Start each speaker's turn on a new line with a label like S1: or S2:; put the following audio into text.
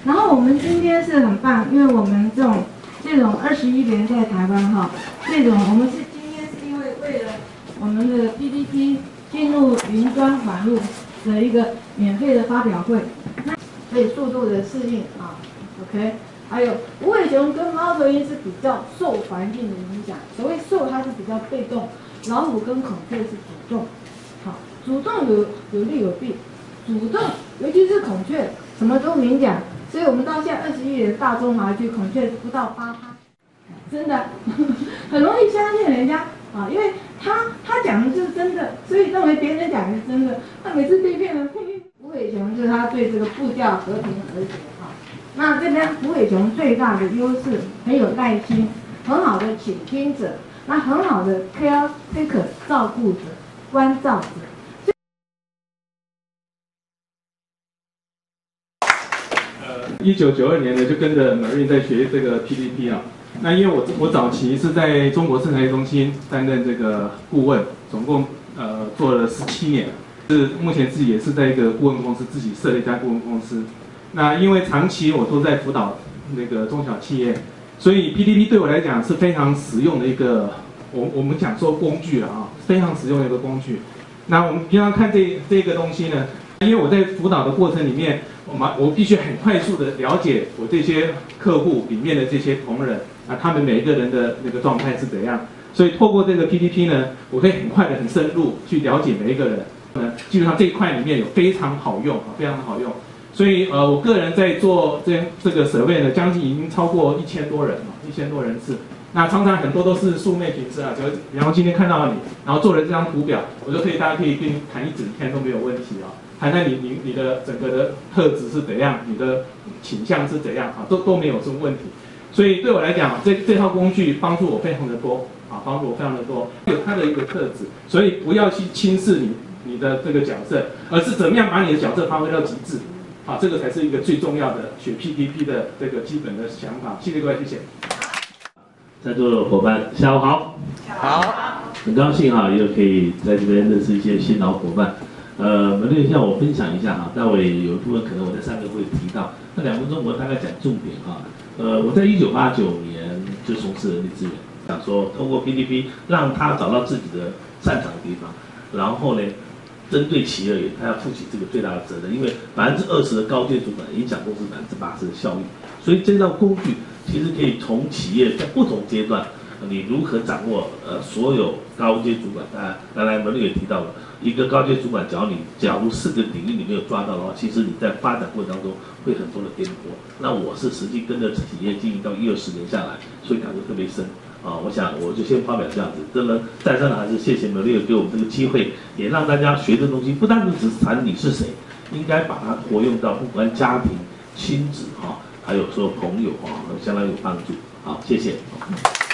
S1: 然后我们今天是很棒，因为我们这种21年在台湾哈，我们今天是因为为了我们的 PPT 进入云端网络的一个免费的发表会，所以速度的适应啊 ，OK。 还有无尾熊跟猫头鹰是比较受环境的影响，所谓受它是比较被动，老虎跟孔雀是主动。好，主动有利有弊，主动尤其是孔雀什么都明讲，所以我们到现在21年大中华区孔雀不到8%，真的很容易相信人家啊，因为他讲的是真的，所以认为别人讲的是真的，他每次被骗了。无尾熊就是他对这个步调和平和谐啊。 那这边无尾熊最大的优势，很有耐心，很好的倾听者，那很好的 caretaker 照顾者、关照者。
S2: 1992年呢，就跟着 Marine 在学这个 PDP 啊。那因为我早期是在中国生态中心担任这个顾问，总共做了17年，是目前自己也是在一个顾问公司自己设了一家顾问公司。 那因为长期我都在辅导那个中小企业，所以 PDP 对我来讲是非常实用的一个，我们讲说工具了啊，非常实用的一个工具。那我们平常看这个东西呢，因为我在辅导的过程里面，我必须很快速的了解我这些客户里面的这些同仁啊，他们每一个人的那个状态是怎样，所以透过这个 PDP 呢，我可以很快的、很深入去了解每一个人。基本上这一块里面有非常好用啊，非常好用。 所以我个人在做这个survey呢，将近已经超过1000多人，1000多人次。那常常很多都是素昧平生啊，然后今天看到你，然后做了这张图表，我就可以大家可以跟你谈一整天都没有问题啊。谈谈你的整个的特质是怎样，你的倾向是怎样啊，都没有什么问题。所以对我来讲，这套工具帮助我非常的多啊，帮助我非常的多，有它的一个特质，所以不要去轻视你的这个角色，而是怎么样把你的角色发挥到极致。 好，这个才是一个最重要的学 PDP 的这个基本的想法。谢谢各位，谢谢。
S3: 在座的伙伴，下午好。好。很高兴哈，又可以在这边认识一些新老伙伴。Marine向我分享一下哈，待会有一部分可能我在上面会提到。那2分钟我大概讲重点哈。我在1989年就从事人力资源，想说通过 PDP 让他找到自己的擅长的地方，然后呢。 针对企业而言，他要负起这个最大的责任，因为20%的高阶主管影响公司80%的效益，所以这套工具其实可以从企业在不同阶段，你如何掌握所有高阶主管，刚才Marine也提到了，一个高阶主管，假如4个领域你没有抓到的话，其实你在发展过程当中会很多的颠簸。那我是实际跟着企业经营到20年下来，所以感触特别深。 我想我就先发表这样子。真的，再上来还是谢谢Marine给我们这个机会，也让大家学这东西，不单只是谈你是谁，应该把它活用到不管家庭、亲子还有说朋友相当有帮助。好，谢谢。